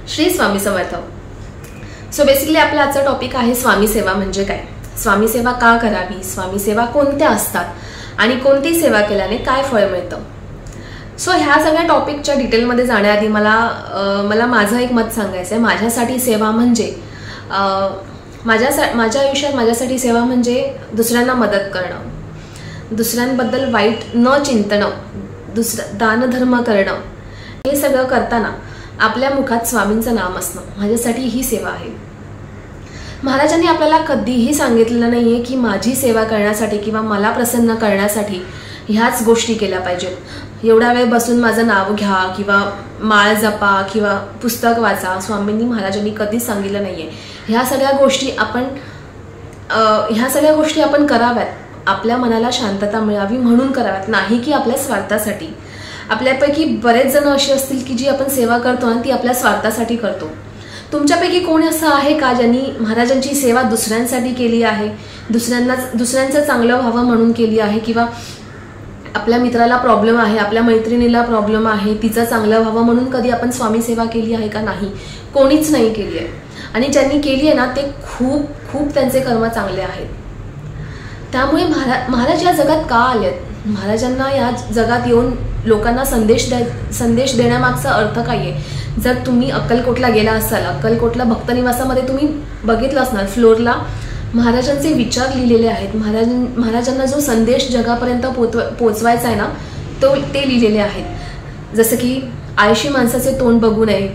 Shri Swami Samarth. So basically आपला आजचा topic आहे स्वामी सेवा म्हणजे काय, स्वामी सेवा का करावी, स्वामी सेवा कोणत्या असतात आणि कोणती सेवा केल्याने काय फळ मिळतं। सो ह्या सगळ्या टॉपिकच्या डिटेलमध्ये जाण्याआधी मला माझं एक मत सांगायचं आहे। माझ्यासाठी सेवा म्हणजे माझ्या आयुष्यात माझ्यासाठी सेवा म्हणजे दुसऱ्यांना मदत करणं, दुसऱ्यांबद्दल वाईट न चिंतणं, दानधर्म करणं। हे सगळं करताना आपल्या मुखात स्वामींचं नाम असणं माझ्यासाठी ही सेवा आहे। महाराजांनी आपल्याला कधीही सांगितलेलं नाहीये की माझी सेवा करण्यासाठी किंवा मला प्रसन्न करण्यासाठी ह्याच गोष्टी केल्या पाहिजेत। एवढा वेळ बसून माझं नाव घ्या किंवा माळ जपा किंवा पुस्तक वाचा, स्वामींनी महाराजांनी कधीच सांगितलं नाहीये। ह्या सगळ्या गोष्टी आपण कराव्यात, आपल्या मनाला शांतता मिळावी म्हणून कराव्यात, नाही की आपल्या स्वार्थासाठी। आपल्यापैकी बरेच जण असे असतील की जी आपण सेवा करतो ना ती आपल्या स्वार्थासाठी करतो। तुमच्यापैकी कोण असं आहे का ज्यांनी महाराजांची सेवा दुसऱ्यांसाठी केली आहे, दुसऱ्यांचं चांगलं व्हावं म्हणून केली आहे, किंवा आपल्या मित्राला प्रॉब्लेम आहे, आपल्या मैत्रिणीला प्रॉब्लेम आहे, तिचं चांगलं व्हावं म्हणून कधी आपण स्वामी सेवा केली आहे का? नाही, कोणीच नाही केली आहे। आणि ज्यांनी केली आहे ना ते खूप खूप त्यांचे कर्म चांगले आहेत। त्यामुळे महाराज या जगात का आलेत? महाराजांना या जगात येऊन लोकांना संदेश देण्यामागचा अर्थ काय आहे? जर तुम्ही अक्कलकोटला गेला असाल, अक्कलकोटला भक्तनिवासामध्ये तुम्ही बघितलं असणार, फ्लोरला महाराजांचे विचार लिहिलेले आहेत। महाराजांना जो संदेश जगापर्यंत पोचवायचा आहे ना ते लिहिलेले आहेत। जसं की आळशी माणसाचे तोंड बघू नये,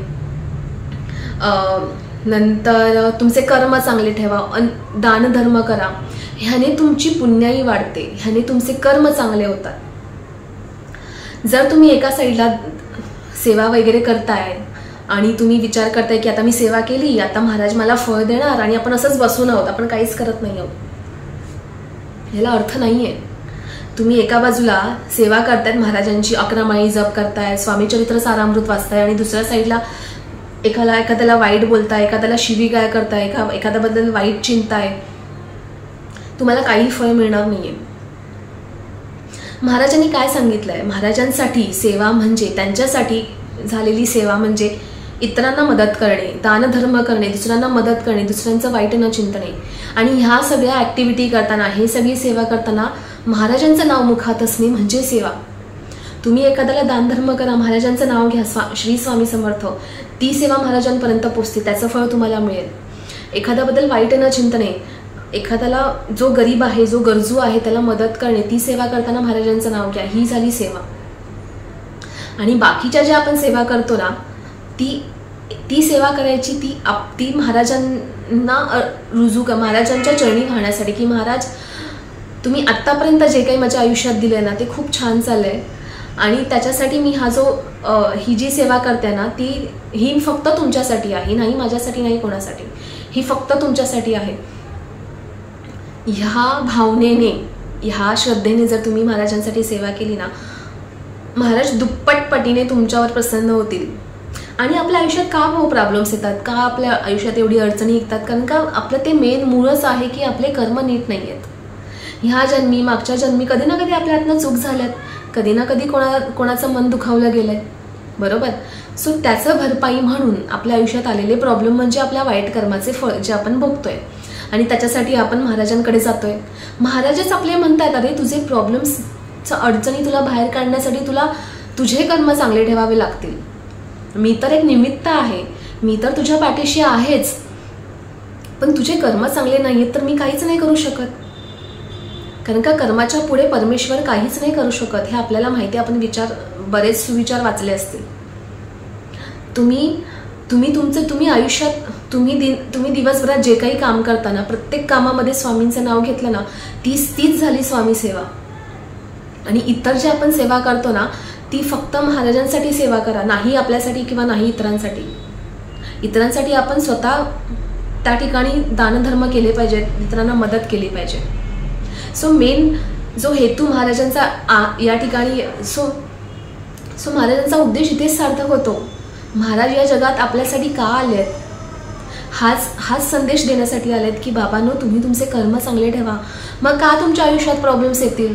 नंतर तुमचे कर्म चांगले ठेवा, दानधर्म करा, ह्याने तुमची पुण्याई वाढते, ह्याने तुमचे कर्म चांगले होतात। जर तुम्ही एका साईडला सेवा वगैरे करताय आणि तुम्ही विचार करताय की आता मी सेवा केली, आता महाराज मला फळ देणार आणि आपण असंच बसून आहोत, आपण काहीच करत नाही आहोत, ह्याला अर्थ नाहीये। तुम्ही एका बाजूला सेवा करतायत महाराजांची, 11 माळी जप करताय, स्वामी चरित्र सारामृत वाचताय आणि दुसऱ्या साईडला एखाद्याला वाईट बोलताय, एखाद्याला शिवीगाळ करताय, एखाद्याबद्दल वाईट चिंताय, तुम्हाला काही फळ मिळणार नाहीये। महाराजांनी काय सांगितलंय? महाराजांसाठी सेवा म्हणजे, त्यांच्यासाठी झालेली सेवा म्हणजे इतरांना मदत करणे, दानधर्म करणे, दुसऱ्यांना मदत करणे, दुसऱ्यांचं वाईट न चिंतणे। आणि ह्या सगळ्या ऍक्टिव्हिटी करताना, हे सगळी सेवा करताना महाराजांचं नाव मुखात असणे म्हणजे सेवा। तुम्ही एखाद्याला दानधर्म करा, महाराजांचं नाव घ्या, श्री स्वामी समर्थ, ती सेवा महाराजांपर्यंत पोचते, त्याचं फळ तुम्हाला मिळेल। एखाद्याबद्दल वाईट न चिंतणे, एखाद्याला जो गरीब आहे, जो गरजू आहे त्याला मदत करणे, ती सेवा करताना महाराजांचं नाव घ्या, ही झाली सेवा। आणि बाकीच्या ज्या आपण सेवा करतो ना ती सेवा करायची ती महाराजांना रुजू का, महाराजांच्या चरणी वाहण्यासाठी, की महाराज तुम्ही आत्तापर्यंत जे काही माझ्या आयुष्यात दिलंय ना ते खूप छान चाललंय आणि त्याच्यासाठी मी ही जी सेवा करते ना ही फक्त तुमच्यासाठी आहे, नाही माझ्यासाठी, नाही कोणासाठी, ही फक्त तुमच्यासाठी आहे। ह्या भावनेने, ह्या श्रद्धेने जर तुम्ही महाराजांसाठी सेवा केली ना, महाराज दुप्पटपटीने तुमच्यावर प्रसन्न होतील। आणि आपल्या आयुष्यात का प्रॉब्लेम्स येतात, का आपल्या आयुष्यात एवढी अडचणी येतात? कारण का आपलं ते मेन मूळच आहे की आपले कर्म नीट नाही आहेत। ह्या जन्मी, मागच्या जन्मी कधी ना कधी आपल्या हातनं चूक झाल्यात, कधी ना कधी कोणाचं मन दुखावलं गेलंय, बरोबर? सो त्याचं भरपाई म्हणून आपल्या आयुष्यात आलेले प्रॉब्लेम म्हणजे आपल्या वाईट कर्माचे फळ जे आपण भोगतोय, आणि त्याच्यासाठी आपण महाराजांकडे जातोय। महाराजच आपले म्हणतात, अरे तुझे प्रॉब्लेम्स, अडचणी तुला बाहेर काढण्यासाठी तुला तुझे कर्म चांगले ठेवावे लागतील। मी तर एक निमित्त आहे, मी तर तुझ्या पाठीशी आहेच, पण तुझे कर्म चांगले नाहीयेत तर मी काहीच नाही करू शकत। कारण का कर्माच्या पुढे परमेश्वर काहीच नाही करू शकत, हे आपल्याला माहिती, आपण बरेच सुविचार वाचले असतील। तुम्ही आयुष्यात तुम्ही दिवसभरात जे काही काम करताना प्रत्येक कामामध्ये स्वामींचं नाव घेतलं ना तीच झाली स्वामी सेवा। आणि इतर जे आपण सेवा करतो ना ती फक्त महाराजांसाठी सेवा करा, नाही आपल्यासाठी किंवा नाही इतरांसाठी। इतरांसाठी आपण स्वतः त्या ठिकाणी दानधर्म केले पाहिजेत, इतरांना मदत केली पाहिजे। सो मेन जो हेतू महाराजांचा या ठिकाणी, सो महाराजांचा उद्देश इथेच सार्थक होतो। महाराज या जगात आपल्यासाठी का आलेत? हाच संदेश देण्यासाठी आलेत की बाबांनो, तुम्ही तुमचे कर्म चांगले ठेवा। मग का तुमच्या आयुष्यात प्रॉब्लेम्स येतील?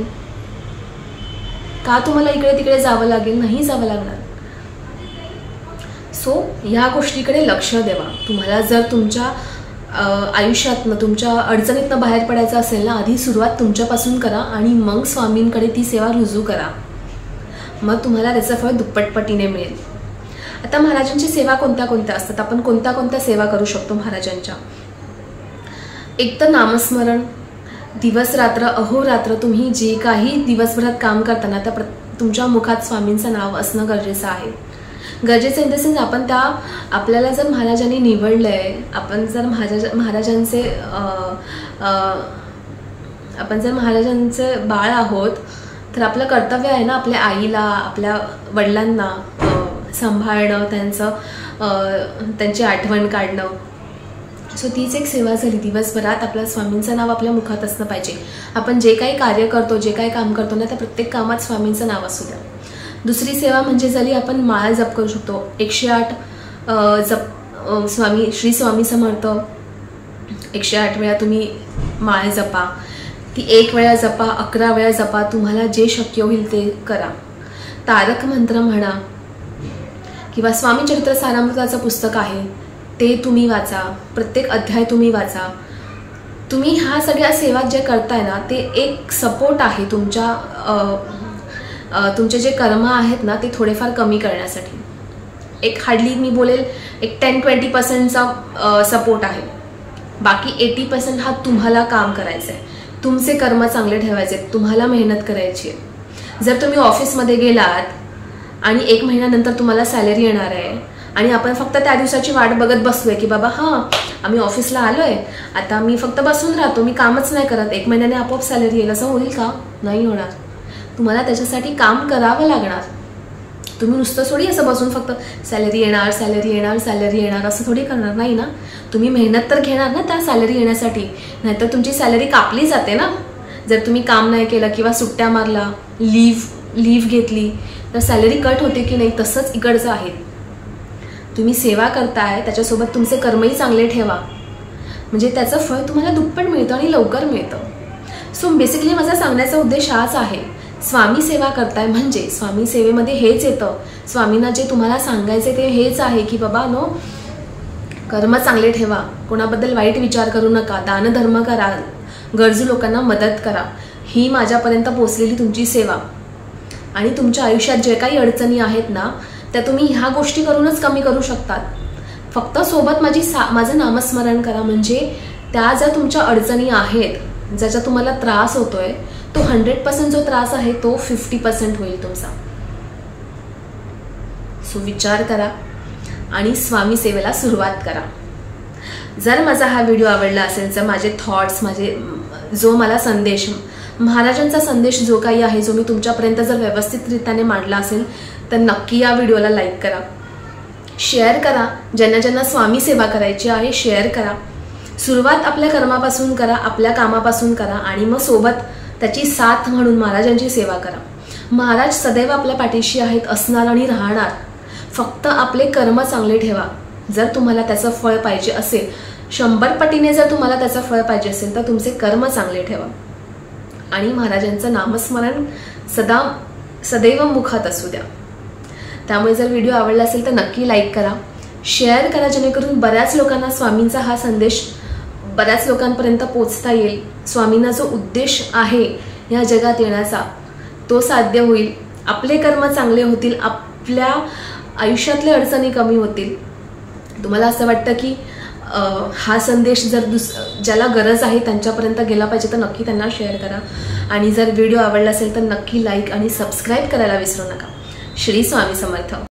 का तुम्हाला इकडे तिकडे जावं लागेल? नाही जावं लागणार। सो ह्या गोष्टीकडे लक्ष द्यावा. तुम्हाला जर तुमच्या आयुष्यातनं तुमच्या अडचणीतनं बाहेर पडायचं असेल ना, आधी सुरुवात तुमच्यापासून करा आणि मग स्वामींकडे ती सेवा रुजू करा. मग तुम्हाला त्याचं फळ दुप्पटपटीने मिळेल. आता महाराजांची सेवा कोणत्या कोणत्या असतात, आपण कोणत्या कोणत्या सेवा करू शकतो महाराजांच्या. एक तर नामस्मरण. दिवस रात्र अहोरात्र तुम्ही जे काही दिवसभरात काम करताना त्या तुमच्या मुखात स्वामींचं नाव असणं गरजेचं आहे. गरजेचं इन द सेन्स आपल्याला जर महाराजांनी निवडलंय, आपण जर महाराजांचे बाळ आहोत, तर आपलं कर्तव्य आहे ना आपल्या आईला, आपल्या वडिलांना सांभाळणं, त्यांची आठवण काढणं. सो तीच एक सेवा झाली. दिवसभरात आपल्या स्वामींचं नाव आपल्या मुखात असणं पाहिजे. आपण जे काही कार्य करतो, जे काही काम करतो ना, त्या प्रत्येक कामात स्वामींचं नाव असू द्या. दुसरी सेवा म्हणजे झाली आपण माळ जप करू शकतो. 108 जप श्री स्वामी समर्थ 108 वेळा तुम्ही माळ जपा. ती 1 वेळा जपा, 11 वेळा जपा, तुम्हाला जे शक्य होईल ते करा. तारक मंत्र म्हणा किंवा स्वामी चरित्र सारामृताचं पुस्तक आहे ते तुम्ही वाचा. प्रत्येक अध्याय तुम्ही वाचा. तुम्ही ह्या सगळ्या सेवा जे करताय ना, ते एक सपोर्ट आहे तुमचे जे कर्म आहेत ना, ते थोडेफार कमी करण्यासाठी. एक हार्डली मी बोलेल एक 10-20% सपोर्ट आहे. बाकी 80% हा तुम्हाला काम करायचं आहे. तुमचे कर्म चांगले ठेवायचे, तुम्हाला मेहनत करायची आहे. जर तुम्ही ऑफिसमध्ये गेलात आणि 1 महिन्यानंतर तुम्हाला सॅलरी येणार आहे आणि आपण फक्त त्या दिवसाची वाट बघत बसलोय की बाबा हां आम्ही ऑफिसला आलोय, आता मी फक्त बसून राहतो, मी कामच नाही करत, 1 महिन्याने आपोआप सॅलरी येईल, असं होईल का? नाही होणार. तुम्हाला त्याच्यासाठी काम करावं लागणार. तुम्ही नुसतं थोडी असं बसून फक्त सॅलरी येणार सॅलरी येणार सॅलरी येणार असं थोडी करणार नाही ना. तुम्ही मेहनत तर घेणार ना त्या सॅलरी येण्यासाठी, नाहीतर तुमची सॅलरी कापली जाते ना. जर तुम्ही काम नाही केलं किंवा सुट्ट्या मारला, लीव्ह घेतली, तर सॅलरी कट होते की नाही. तसंच इकडचं आहे. तुम्ही सेवा करताय त्याच्यासोबत तुमचे कर्मही चांगले ठेवा, म्हणजे त्याचं फळ तुम्हाला दुप्पट मिळतं आणि लवकर मिळतं. सो बेसिकली माझा सांगण्याचा उद्देश हाच आहे. स्वामी सेवा करताय म्हणजे स्वामी सेवेमध्ये हेच येतं. स्वामींना जे तुम्हाला सांगायचे ते हेच आहे की बाबा नो, कर्म चांगले ठेवा, कोणाबद्दल वाईट विचार करू नका, दानधर्म करा, गरजू लोकांना मदत करा. ही माझ्यापर्यंत पोचलेली तुमची सेवा. आणि तुमच्या आयुष्यात जे काही अडचणी आहेत ना, त्या तुम्ही ह्या गोष्टी करूनच कमी करू शकतात. फक्त सोबत माझं नामस्मरण करा, म्हणजे त्या ज्या तुमच्या अडचणी आहेत, ज्याचा तुम्हाला त्रास होतोय, तो 100% जो त्रास आहे तो 50% होईल तुमचा. सो विचार करा आणि स्वामी सेवेला सुरुवात करा. जर माझा हा व्हिडिओ आवडला असेल, तर माझे थॉट्स, जो मला संदेश, महाराजांचा संदेश जो काही आहे, जो मी तुमच्यापर्यंत जर व्यवस्थितरित्याने मांडला असेल, तर नक्की या व्हिडिओला लाईक करा, शेअर करा. ज्यांना ज्यांना स्वामी सेवा करायची आहे शेअर करा. सुरुवात आपल्या कर्मापासून करा, आपल्या कामापासून करा आणि मग सोबत त्याची साथ म्हणून महाराजांची सेवा करा. महाराज सदैव आपल्या पाठीशी आहेत, असणार आणि राहणार. फक्त आपले कर्म चांगले ठेवा. जर तुम्हाला त्याचं फळ पाहिजे असेल, 100 पटीने जर तुम्हाला त्याचं फळ पाहिजे असेल, तर तुमचे कर्म चांगले ठेवा आणि महाराजांचं नामस्मरण सदैव मुखात असू द्या. त्यामुळे जर व्हिडिओ आवडला असेल तर नक्की लाईक करा, शेअर करा, जेणेकरून बऱ्याच लोकांना स्वामींचा हा संदेश बऱ्याच लोकांपर्यंत पोचता येईल. स्वामींना जो उद्देश आहे या जगात येण्याचा तो साध्य होईल. आपले कर्म चांगले होतील, आपल्या आयुष्यातले अडचणी कमी होतील. तुम्हाला असं वाटतं की हा संदेश जर ज्याला गरज आहे त्यांच्यापर्यंत गेला पाहिजे, तर नक्की त्यांना शेअर करा. आणि जर व्हिडिओ आवडला असेल तर नक्की लाईक आणि सबस्क्राईब करायला विसरू नका. श्री स्वामी समर्थ.